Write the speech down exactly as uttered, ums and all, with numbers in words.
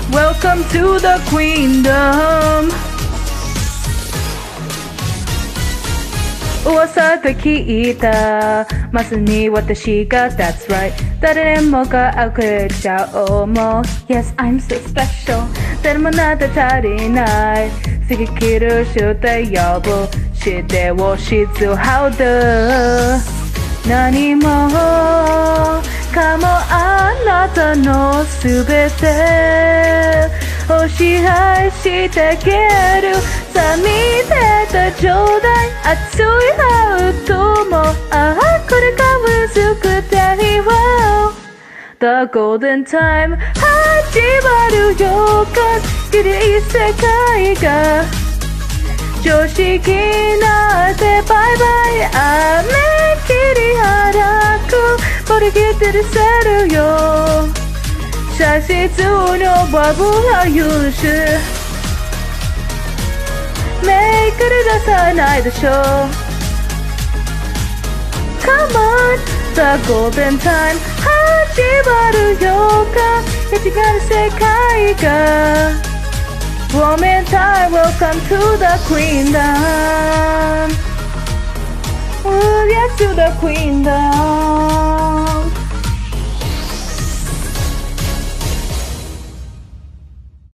Welcome to the queendom. 噂で聞いたまさに私が That's right 誰でもがあふれちゃおうもう Yes I'm so special 誰もなって足りない過ぎきる正体呼ぶしてをしつはうだ何もかもあなたのすべてを支配してあげるさあ見てたちょうだい熱いハートもああこれが薄くて Wow The golden time 始まる予感きり世界が常識なってバイバイ雨切り荒くボリ切ってるせるよ写実のバブが許すメイクで出さないでしょ Come on The golden time 始まる予感違う世界がWoman time, welcome to the queendom. Oh, yes, to the queendom.